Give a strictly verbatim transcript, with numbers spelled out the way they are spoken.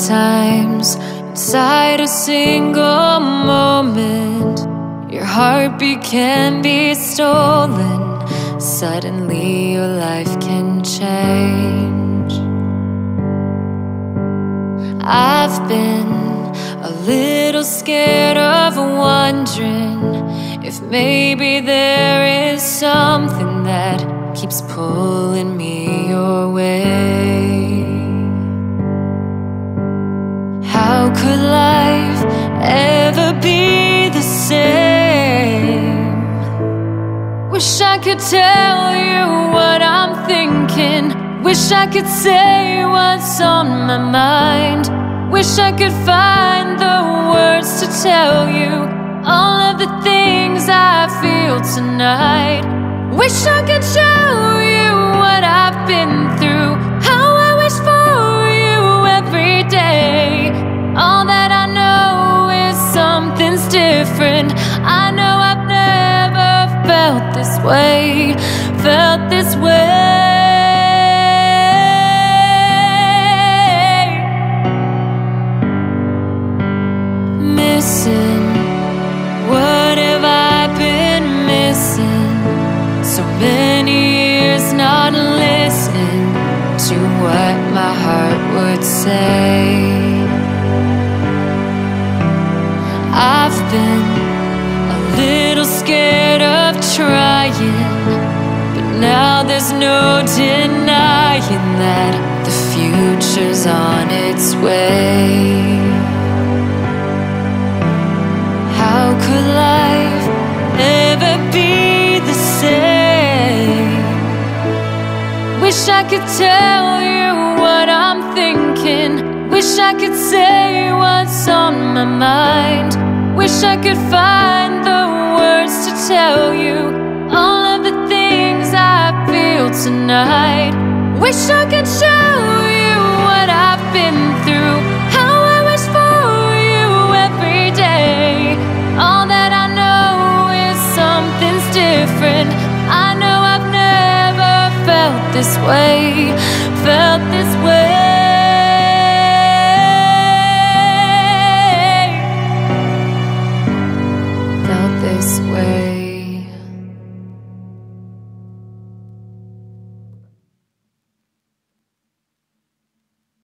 Sometimes inside a single moment, your heartbeat can be stolen. Suddenly your life can change. I've been a little scared of wondering if maybe there is something that keeps pulling me your way. How could life ever be the same? Wish I could tell you what I'm thinking. Wish I could say what's on my mind. Wish I could find the words to tell you all of the things I feel tonight. Wish I could show you what I've been through, how I wish for you every day. All that I know is something's different. I know I've never felt this way, felt this way. Missing, what have I been missing? So many years not listening to what my heart would say. I've been a little scared of trying, but now there's no denying that the future's on its way. How could life ever be the same? Wish I could tell you what I'm thinking. Wish I could say what's on my mind. Wish I could find the words to tell you all of the things I feel tonight. Wish I could show you what I've been through, how I wish for you every day. All that I know is something's different. I know I've never felt this way.